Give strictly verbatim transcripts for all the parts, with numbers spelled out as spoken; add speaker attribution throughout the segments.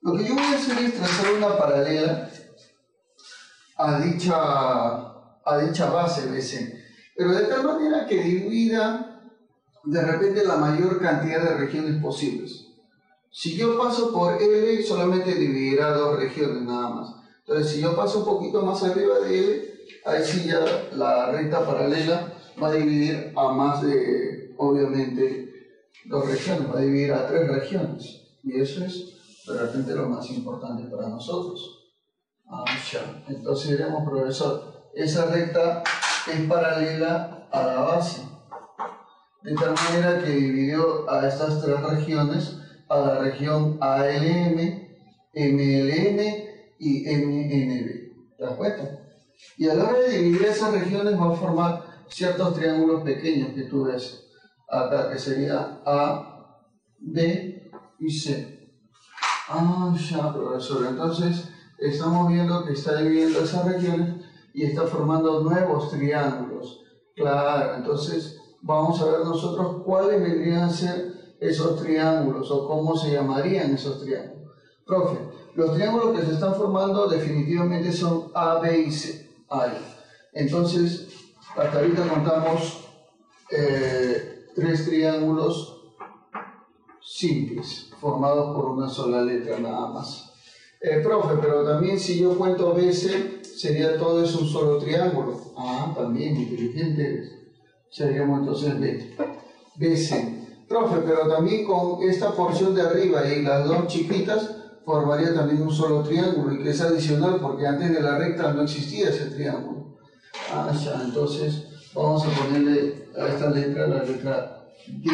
Speaker 1: Lo que yo voy a hacer es trazar una paralela a dicha, a dicha base B C, pero de tal manera que divida de repente la mayor cantidad de regiones posibles. Si yo paso por L, solamente dividirá dos regiones nada más. Entonces, si yo paso un poquito más arriba de L, ahí sí ya la recta paralela va a dividir a más de, obviamente, dos regiones, va a dividir a tres regiones. Y eso es de repente lo más importante para nosotros. Ah, ya. Entonces diremos, profesor, esa recta es paralela a la base, de tal manera que dividió a estas tres regiones, a la región A L M, M L M y M N B. ¿Te das cuenta? Y a la hora de dividir esas regiones va a formar ciertos triángulos pequeños que tú ves acá, que sería A, B y C. Ah, ya, profesor. Entonces, estamos viendo que está dividiendo esas regiones y está formando nuevos triángulos. Claro, entonces vamos a ver nosotros cuáles vendrían a ser esos triángulos o cómo se llamarían esos triángulos. Profe, los triángulos que se están formando definitivamente son A, B y C. Ahí. Entonces, hasta ahorita contamos eh, tres triángulos simples, formados por una sola letra nada más. Eh, profe, pero también si yo cuento B C, sería todo eso un solo triángulo. Ah, también, inteligente eres. Seríamos entonces B. B C. Profe, pero también con esta porción de arriba y las dos chiquitas formaría también un solo triángulo, y que es adicional porque antes de la recta no existía ese triángulo. Ah, ya, entonces vamos a ponerle a esta letra la letra D.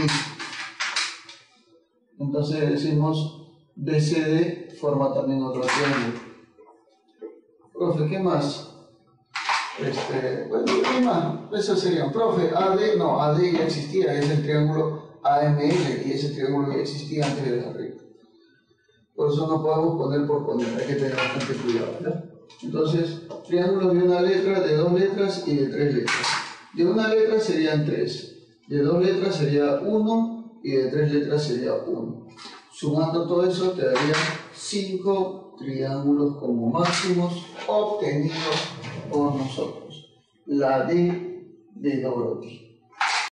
Speaker 1: Entonces decimos B C D forma también otro triángulo. Profe, ¿qué más? Este, bueno, ¿qué más? Eso sería, profe, A D, no, A D ya existía, es el triángulo A M L, y ese triángulo ya existía antes de la recta. Por eso no podemos poner por poner, hay que tener bastante cuidado, ¿verdad? Entonces, triángulos de una letra, de dos letras y de tres letras. De una letra serían tres, de dos letras sería uno y de tres letras sería uno. Sumando todo eso te daría cinco triángulos como máximos obtenidos por nosotros. La D de Dorothy.